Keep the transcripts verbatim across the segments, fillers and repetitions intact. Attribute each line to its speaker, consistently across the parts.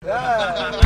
Speaker 1: Yeah.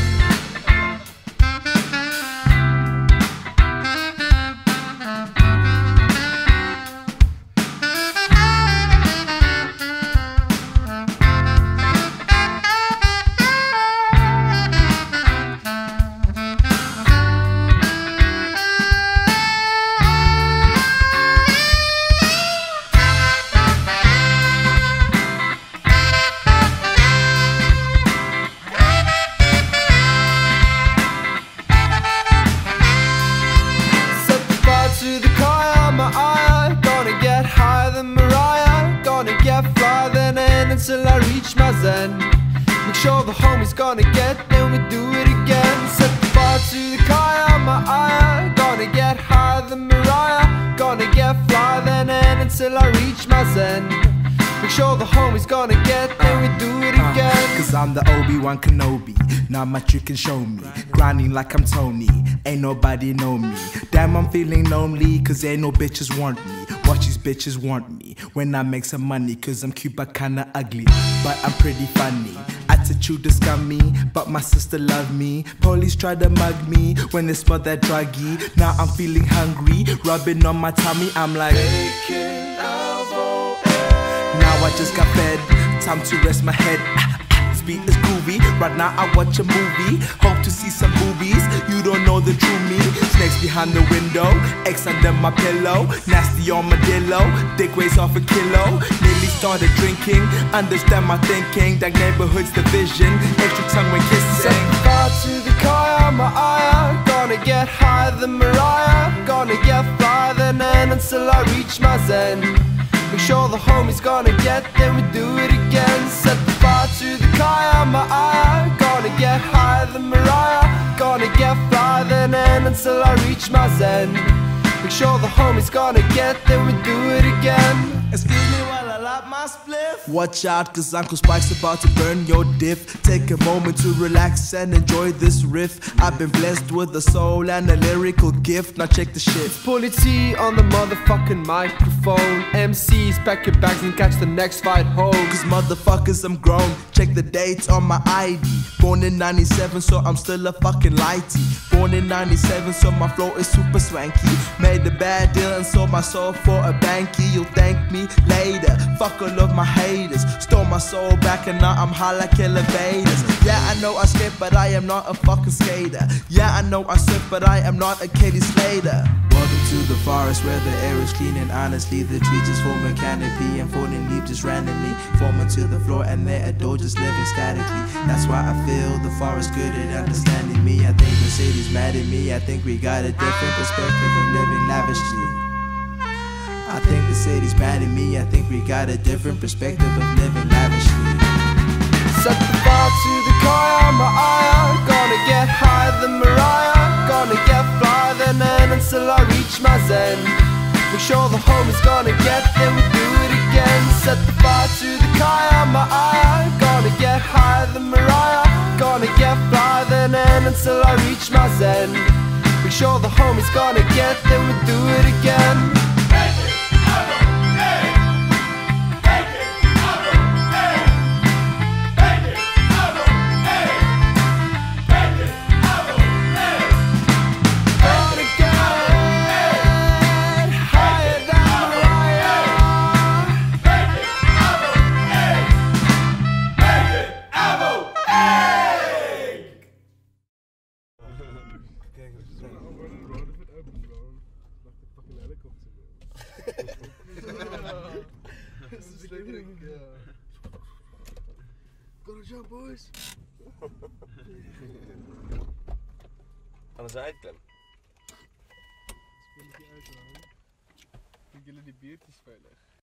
Speaker 1: To the car, my eye, gonna get higher than Mariah, gonna get fly then and until I reach my zen. Make sure the homie's gonna get, then we do it again. Set the fire to the car, my eye, gonna get higher than Mariah, gonna get fly then and until I reach my zen. Make sure the homie's gonna get, then we do it again.
Speaker 2: uh, Cause I'm the Obi-Wan Kenobi, not much you can show me. Grinding like I'm Tony, ain't nobody know me. Damn, I'm feeling lonely, cause ain't no bitches want me. Watch these bitches want me when I make some money, cause I'm cute but kinda ugly, but I'm pretty funny. Attitude is scummy, but my sister love me. Police try to mug me when they smell that druggy. Now I'm feeling hungry, rubbing on my tummy, I'm like
Speaker 1: Bacon, Avo Egg.
Speaker 2: now I just got fed, time to rest my head. Speed is groovy, right now I watch a movie. Hope to see some boobies, you don't know the true me. Snakes behind the window, X under my pillow. Nasty armadillo, dick weighs off a kilo. Nearly started drinking, understand my thinking. That neighborhood's the vision, extra tongue when kissing.
Speaker 1: Set the fire to the car, my eye, gonna get higher than Mariah, gonna get fly then and until I reach my zen. Make sure the homie's gonna get, then we do it again. Set the fire to the car, my eye, gonna get higher than Mariah, gonna get fly then and until I reach my zen. Make sure the homie's gonna get, then we do it again.
Speaker 2: Excuse me while I light my spliff. Watch out, cause Uncle Spike's about to burn your diff. Take a moment to relax and enjoy this riff. I've been blessed with a soul and a lyrical gift. Now check the shit.
Speaker 1: Pulling T on the motherfucking microphone. M Cs, pack your bags and catch the next fight home.
Speaker 2: Cause motherfuckers, I'm grown. Check the dates on my I D. Born in ninety-seven, so I'm still a fucking lighty. Born in ninety-seven, so my flow is super swanky. Made a bad deal and sold my soul for a banky. You'll thank me later. Fuck all of my haters. Stole my soul back and now I'm high like elevators. Yeah, I know I skate, but I am not a fucking skater. Yeah, I know I surf, but I am not a Katie Slater. Welcome to the forest where the air is clean and honestly the trees just form a canopy and falling leaves just randomly forming to the floor and they adore just living statically. That's why I feel the forest good at understanding me. I think the city's mad at me. I think we got a different perspective of living lavishly. I think the city's mad at me. I think we got a different perspective of living lavishly.
Speaker 1: Set the fire to the car, my eye, gonna get higher than Mariah, gonna get fly then and until I reach my zen. Make sure the homie's gonna get, then we do it again. Set the fire to the car, my eye, gonna get higher than Mariah, gonna get fly then and until I reach my zen. Make sure the homie's gonna get, then we do it again.
Speaker 3: Good job, boys.
Speaker 4: Anders uitklem.
Speaker 3: Speel die uit, man. Ik jullie die biertjes veilig.